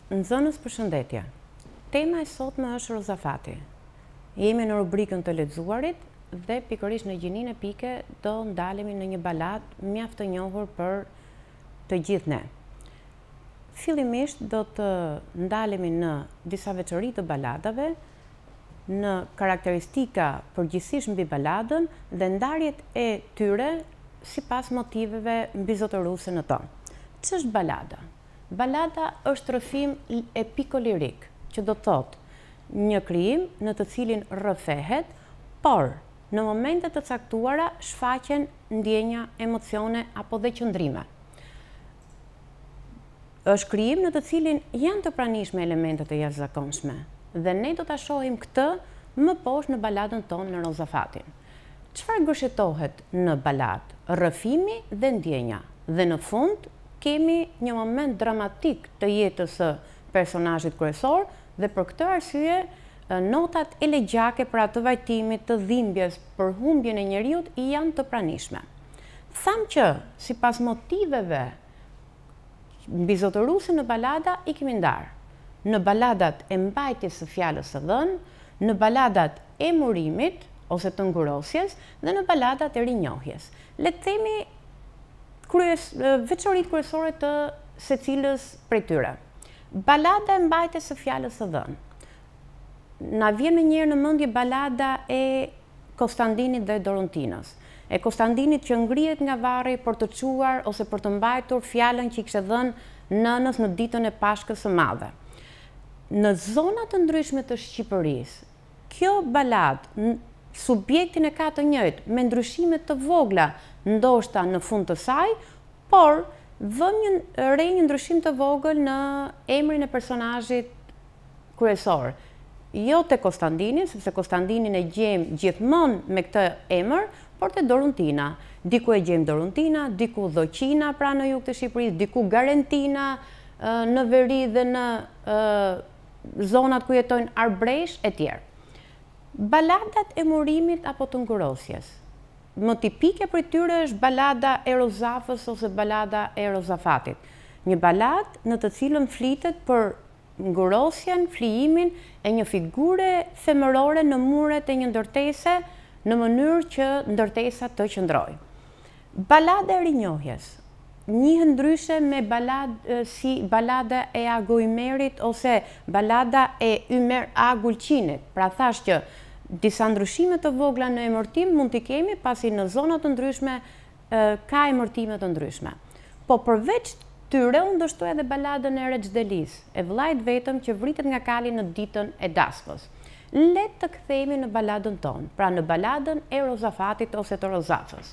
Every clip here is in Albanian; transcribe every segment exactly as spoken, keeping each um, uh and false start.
Nxënës, përshëndetje. Tema e sotme është Rozafati. Jemi në rubrikën të lexuarit dhe pikërisht në gjininë e pike do ndalemi në një baladë mjaft të njohur për të gjithë ne. Fillimisht do të ndalemi në disa veçori të baladave, në karakteristika përgjithsisht mbi baladën dhe ndarjet e tyre sipas motiveve mbizotëruese në to. Ç'është balada? Balada është rrëfim epiko-lirik, që do thotë një krijim në të cilin rrëfehet, por në momente të caktuara shfaqen ndjenja, emocione apo dhe qëndrime. Është krijim në të cilin janë të pranishme elementet e jashtëzakonshme dhe ne do ta shohim këtë më poshtë në baladën tonë në Rozafatin. Çfarë gërshetohet në baladë? Rrëfimi dhe ndjenja. Dhe në fund kemi një moment dramatik të jetës së personazhit kryesor dhe për këtë arsye notat elegjake për atë vajtimit të dhimbjes për humbjen e njeriut janë të pranishme. Tham që sipas motiveve mbizotëruese në balada i kemi ndarë në baladat e mbajtjes së fjalës së dhënë, në baladat e murimit ose të ngurosjes dhe në baladat e rinjohjes. Le të themi kryes, veçoritë kryesore të secilës prej tyre. Balada e mbajtjes së fjalës së dhënë. Na vjen më njëherë në mendje balada e Konstantinit dhe Dorontinës. E Konstantinit që ngrihet nga varri për të çuar ose për të mbajtur fjalën që i kishte dhënë nënës në ditën e Pashkës së Madhe. Në zona të ndryshme të Shqipërisë, kjo baladë subjektin e ka të njëjtë me ndryshime të vogla, ndoshta në fund të saj, por vëm një re një ndryshim të vogël në emrin e personazhit kryesor. Jo te Konstantini, sepse Konstantinin e gjejmë gjithmonë me këtë emër, por te Dorontina. Diku e gjejmë Dorontina, diku Dhoqina pra në jug të Shqipërisë, diku Garentina në veri dhe në zonat ku jetojnë arbresh e tjerë. Baladat e murimit apo të ngurosjes. Më tipike për tyre është balada e Rozafës ose balada e Rozafatit. Një balad në të cilën flitet për ngurosjen, flijimin e një figure femërore në muret e një ndërtese në mënyrë që ndërtesa të qëndrojë. Balada e rinjohjes. Njihet ndryshe me balad, si balada e Agoimerit ose balada e Ymer Agulqinit. Pra thash që disa ndryshime të vogla në emërtim mund t'i kemi pasi në zonat të ndryshme ka emërtime të ndryshme. Po përveç tyre unë dështoj edhe baladën e Rexdelis, e vllajt vetëm që vritet nga kali në ditën e Daskës. Le të kthehemi në baladën tonë, pra në baladën e Rozafatit ose të Rozafës.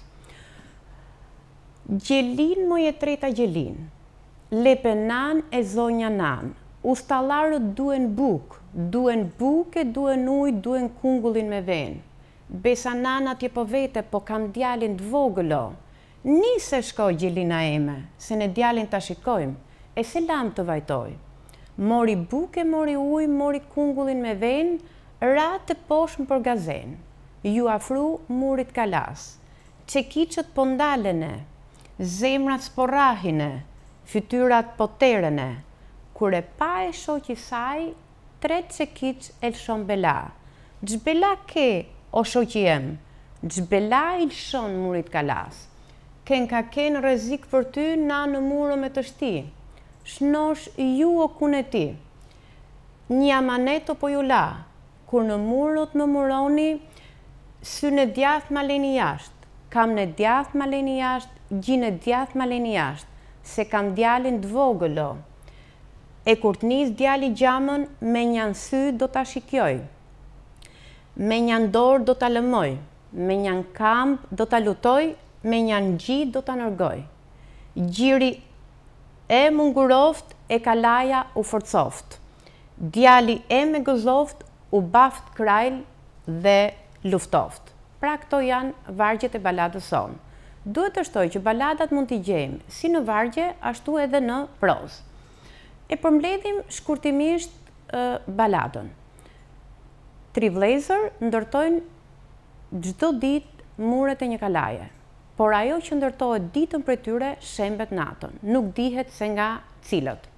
Gjelin moje treta gjelin, lepe nan e zonja nan, ustallarët duen buk, duen buke, duen uj, duen kungullin me ven. Besa nana tje po vete, po kam djalin të vogëlo. Nise shkoj gjelina eme, se ne djalin ta shikojmë, e se lam të vajtoj. Mori buke, mori uj, mori kungullin me ven, ra të poshmë për gazen. Ju afru murit kalas, çekiçët po ndalene, zemrat sporrahine, fytyrat po terene. Kur e pa e shoqi saj, tre çekiç elshon bela. Xhbela ke, o shoqi em, xhbela ilshon murit kalas. Ken ka ken rrezik për ty na në muro me të shti. Shnosh ju o kun e ti. Një amaneto po ju la, kur në murot më muroni, sy në djath ma leni jashtë. Kam në djath ma leni jashtë, gjinë djath ma leni jashtë, se kam djalin të vogëlo. E kur t'nis djali gjamën, me njanë sy do t'a shikjoj. Me njanë dorë do t'a lëmoj, me njanë kamp do t'a lutoj, me njanë gji do t'a nërgoj. Gjiri e munguroft, e kalaja u forcoft. Djali e me gëzoft, u baft krajl dhe luftoft. Pra këto janë vargjet e baladës sonë. Duhet të shtoj që baladat mund t'i gjejmë si në vargje, ashtu edhe në prozë. E përmbledhim shkurtimisht baladën. Tri vëllezër ndërtojnë çdo ditë muret e një kalaje, por ajo që ndërtohet ditën prej tyre shembet natën, nuk dihet se nga cilët.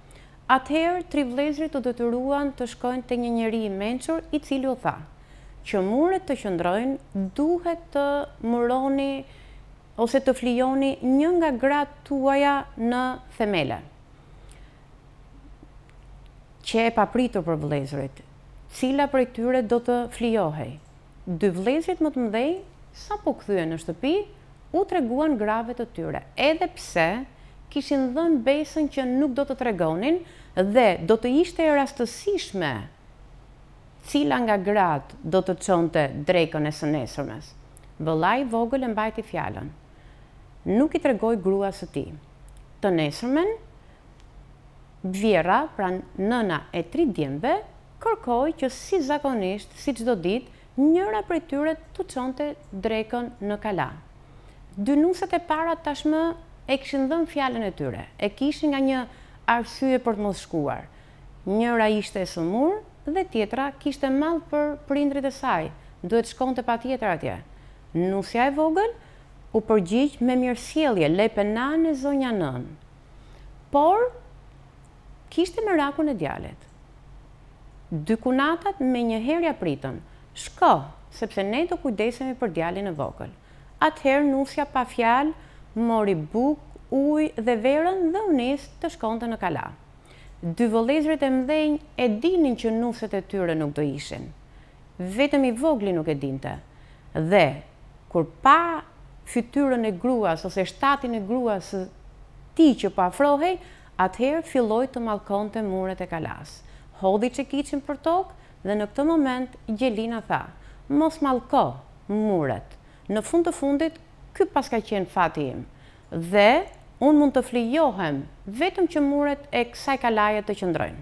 Atëherë, tri vëllezërit u detyruan të shkojnë te një njeri i mençur, i cili u tha që muret të qëndrojnë duhet të muroni ose të flijoni një nga gratë tuaja në themele. Që e papritur për vëllezërit, cila prej tyre do të flijohej. Dy vëllezërit më të mëdhej, sa po kthyen në shtëpi, u treguan grave të tyre, edhe pse kishin dhënë besën që nuk do të tregonin dhe do të ishte e rastësishme cila nga gratë do të çonte drekën e së nesërmes. Vëllai i vogël e mbajti fjalën. Nuk i tregoi gruas së tij. Të nesërmen, Vjera, pra nëna e tri djemve, kërkoi që si zakonisht, si çdo ditë, njëra prej tyre të çonte drekën në kala. Dy nuset e para tashmë e kishin dhënë fjalën e tyre, e kishin nga një arsye për të mos shkuar. Njëra ishte e sëmur dhe tjetra kishte mall për prindrit e saj, duhet shkonte patjetër atje. Nusja e vogël u përgjigj me mirësjellje, lepe nane zonja nën. Por kishte merakun e djalit. Dy kunatat me një herë ja pritën. Shko, sepse ne do kujdesemi për djalin e vogël. Atëherë nusja pa fjalë mori bukë, ujë dhe verën dhe u nis të shkonte në kala. Dy vëllezërit e mëdhenj e dinin që nuset e tyre nuk do ishin. Vetëm i vogli nuk e dinte. Dhe kur pa fytyrën e gruas ose shtatin e gruas së tij që po afrohej, atëherë filloi të mallkonte muret e kalas. Hodhi çekiçin për tokë dhe në këtë moment Gjelina tha: "Mos mallko muret. Në fund të fundit, ky paska qenë fati im. Dhe unë mund të flijohem vetëm që muret e kësaj kalaje të qëndrojnë."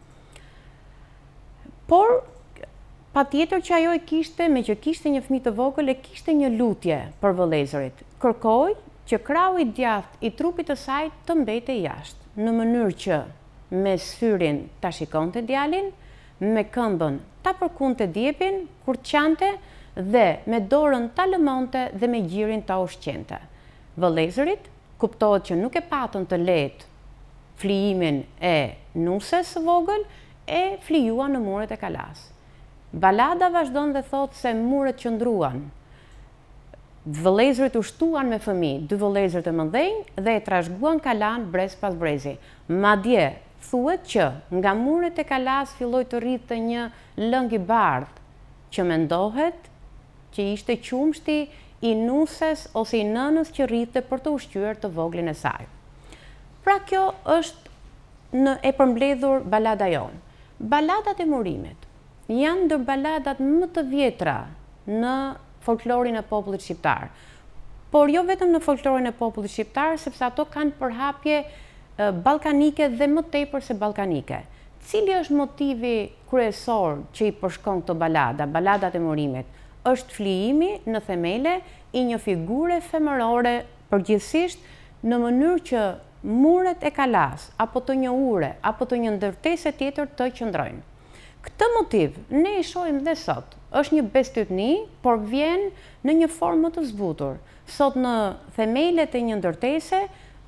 Por patjetër që ajo e kishte, me që kishte një fëmijë të vogël, e kishte një lutje për vëllezërit. Kërkoi që krau i djathtë i trupit të saj të mbetej jashtë, në mënyrë që me syrin ta shikonte djalin, me këmbën ta përkunte djepin kur qante dhe me dorën ta lëmonte dhe me gjirin ta ushqente. Vëllezërit kuptohet që nuk e patën të lehtë flijimin e nuses së vogël, e flijuan në muret e kalas. Balada vazhdon dhe thot se muret qëndruan. Vëllezërit u shtuan me fëmijë, dy vëllezërit e mëdhenj, dhe e trashëguan kalan brez pas brezi. Madje thuhet që nga muret e kalas filloi të rrinte një lëng i bardhë, që mendohet që ishte qumshti i nuses ose i nënës që rrinte për të ushqyer të voglin e saj. Pra kjo është në e përmbledhur balada jonë. Baladat e murimit janë ndër baladat më të vjetra në folklorin e popullit shqiptar. Por jo vetëm në folklorin e popullit shqiptar, sepse ato kanë përhapje ballkanike dhe më tepër se ballkanike. Cili është motivi kryesor që i përshkon këto balada, baladat e murimit? Është flijimi në themele i një figure femërore, përgjithsisht në mënyrë që muret e kalas, apo të një ure, apo të një ndërtese tjetër të qëndrojnë. Këtë motiv ne i shohim dhe sot. Është një bestytni, por vjen në një formë më të zbutur. Sot në themelet e një ndërtese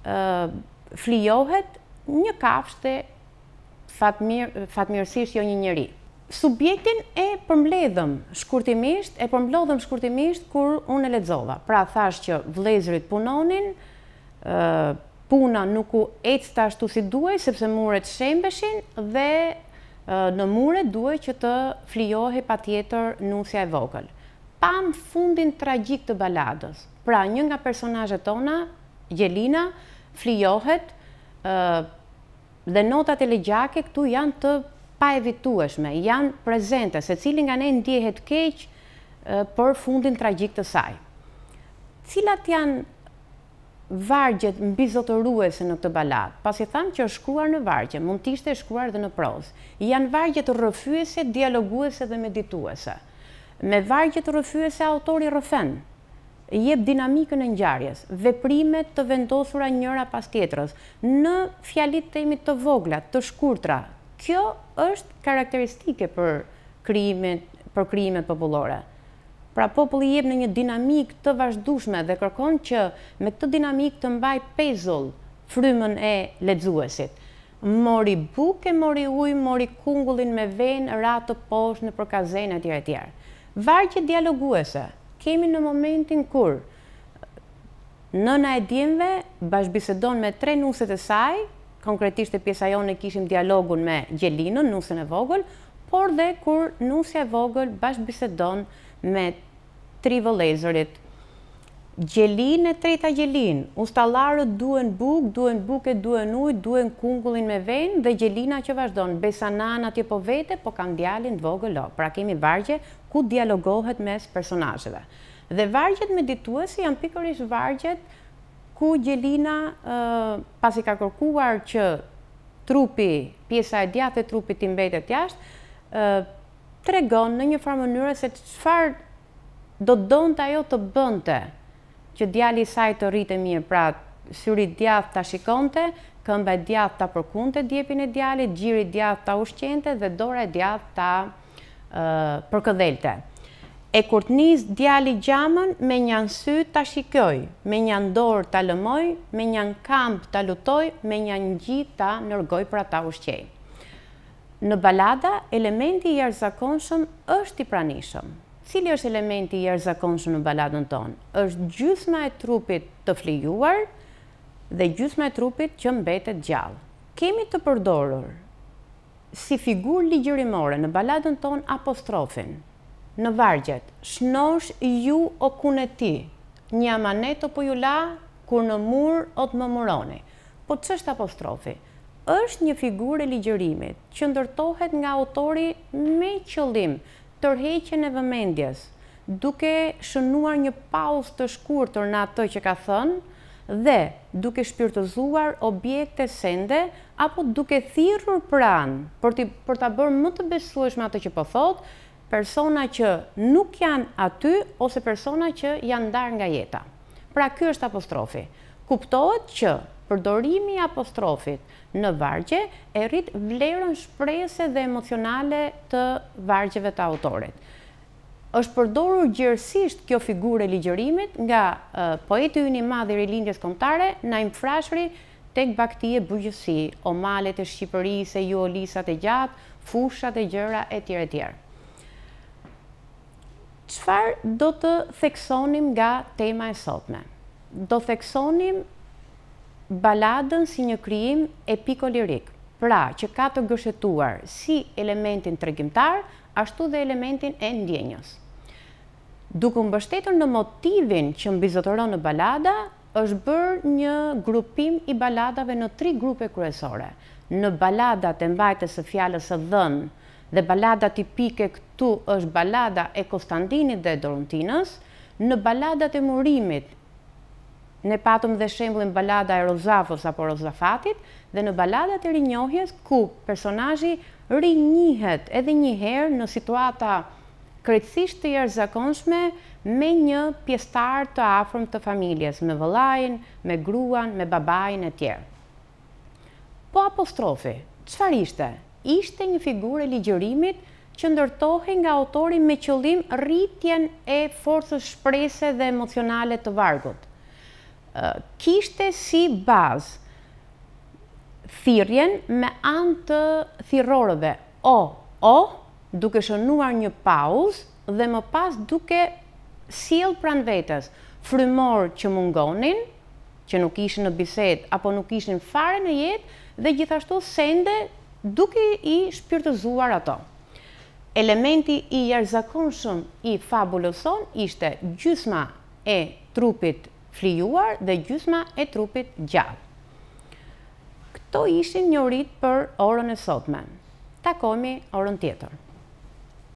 flijohet një kafshë, fatmirësisht jo një njeri. Subjektin e përmbledhëm shkurtimisht, e përmbledhëm shkurtimisht kur unë e lexova. Pra thash që vëllezërit punonin, puna nuk u ecte ashtu si duhej, sepse muret shembeshin dhe në mure duhej që të flijohej patjetër nusja e vogël. Pam fundin tragjik të baladës. Pra një nga personazhet tona, Gjelina, flijohet dhe notat elegjake këtu janë të paevitueshme, janë prezente, secili nga ne ndjehet keq për fundin tragjik të saj. Cilat janë vargjet mbizotëruese në këtë balad? Pasi thamë që është shkruar në vargje, mund të ishte shkruar dhe në prozë. Janë vargjet rrëfyese, dialoguese dhe medituese. Me vargjet rrëfyese autori rrëfen, jep dinamikën e ngjarjes, veprimet të vendosura njëra pas tjetrës, në fjalit temit të vogla, të shkurtra. Kjo është karakteristike për krijimet, për krijimet popullore. Pra populli jep në një dinamik të vazhdueshme dhe kërkon që me këtë dinamik të mbaj pezull frymën e lexuesit. mori buke, mori ujë, mori kungullin me venë, ratë poshtë në përkazen e tjere tjere. Vargje dialoguese, kemi në momentin kur nëna e djemve bashkëbisedon me tre nuset e saj, konkretisht e pjesa jonë e kishim dialogun me Gjelinën, nusën e vogël, por dhe kur nusja e vogël bashkëbisedon me tri vëllezërit. Gjelin e treta Gjelin, ustallarët duen buk, duen buke, duen ujë, duen kungullin me venë dhe Gjelina që vazhdon, besa nana atje po vete, po kam djalin vogël lo. Pra kemi vargje ku dialogohet mes personazheve. Dhe vargjet medituesi janë pikërisht vargjet ku Gjelina, pasi ka kërkuar që trupi, pjesa e djathtë e trupit i mbetet jashtë, tregon në një farë mënyrë se çfarë do donte ajo të bënte që djali i saj të rritë mirë, pra syri djathtë ta shikonte, këmba e djathtë ta përkunte djepin e djalit, gjiri djathtë ta ushqente dhe dora e djathtë ta uh, përkëdhelte. E kur të nis djali gjamën, me një sy ta shikoj, me një dorë ta lëmoj, me një kamp ta lutoj, me një ngjit ta nërgoj për ata ushqej. Në balada, elementi i jashtëzakonshëm është i pranishëm. Cili është elementi i jashtëzakonshëm në baladën tonë? Është gjysma e trupit të flijuar dhe gjysma e trupit që mbetet gjallë. Kemi të përdorur si figurë ligjërimore në baladën tonë apostrofin. Në vargjet, shnosh ju o kune ti, një amanet o po ju la, kur në mur o të më muroni. Po ç'është apostrofi? Është një figurë e ligjërimit që ndërtohet nga autori me qëllim tërheqjen e vëmendjes, duke shënuar një pauzë të shkurtër në atë që ka thënë dhe duke shpirtëzuar objekte sende apo duke thirrur pranë për, për ta bërë më të besueshme atë që po thotë, persona që nuk janë aty ose persona që janë ndarë nga jeta. Pra ky është apostrofi. Kuptohet që përdorimi i apostrofit në vargje e rrit vlerën shprehëse dhe emocionale të vargjeve të autorit. Është përdorur gjerësisht kjo figurë e ligjërimit nga uh, poeti ynë i madh i rilindjes kombëtare, Naim Frashëri, tek Bakti e Bujqësi, o malet e Shqipërisë, ju o lisat e gjatë, fushat e gjëra etj etj. Çfarë do të theksonim nga tema e sotme? Do theksonim baladën si një krijim epiko-lirik, pra që ka të gëshetuar si elementin tregimtar, ashtu dhe elementin e ndjenjës. Duke mbështetur në motivin që mbizotëron në balada, është bërë një grupim i baladave në tri grupe kryesore. Në baladat e mbajtjes së fjalës së dhënë dhe balada tipike këtu është balada e Konstantinit dhe Dorontinës, në baladat e murimit ne patëm dhe shembullin balada e Rozafos apo Rozafatit dhe në baladat e rinjohjes ku personazhi rinjihet edhe një herë në situata krejtësisht të jashtëzakonshme me një pjesëtar të afërm të familjes, me vëllain, me gruan, me babain e tjerë. Po apostrofi, çfarë ishte? Ishte një figurë e ligjërimit që ndërtohej nga autori me qëllim rritjen e forcës shprehëse dhe emocionale të vargut. Kishte si bazë thirrjen me anë të thirrorëve o, o, duke shënuar një pauzë dhe më pas duke sjell pranë vetes frymor që mungonin, që nuk ishin në bisedë apo nuk ishin fare në jetë, dhe gjithashtu sende duke i shpirtëzuar ato. Elementi i jashtëzakonshëm i fabulës son ishte gjysma e trupit flijuar dhe gjysma e trupit gjallë. Këto ishin njorit për orën e sotme. Takohemi orën tjetër.